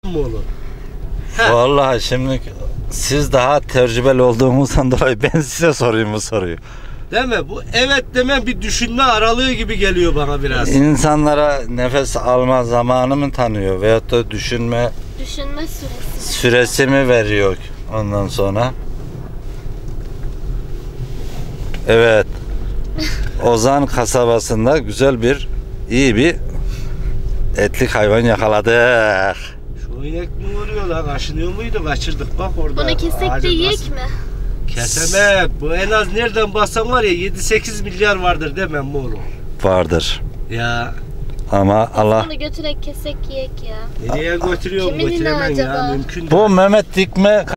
mı olur? Vallahi şimdi siz daha tecrübeli olduğumuzdan dolayı ben size sorayım bu soruyu. Değil mi? Bu evet deme bir düşünme aralığı gibi geliyor bana biraz. İnsanlara nefes alma zamanı mı tanıyor veyahut da düşünme süresi mi veriyor ondan sonra? Evet. Ozan kasabasında güzel iyi bir etlik hayvan yakaladık. Şu inek mi vuruyor lan? Kaşınıyor muydu? Kaçırdık bak orada. Bunu kesek de yiyek mi? Kesemem. Bu en az nereden baksan var ya 7-8 milyar vardır demem mi oğlum? Vardır. Ya. Ama Allah... Bunu götürek kesek yiyek ya. Nereye götürüyor? Kimin Götüremem acaba? ya. Mümkün değil. Bu Mehmet Dikme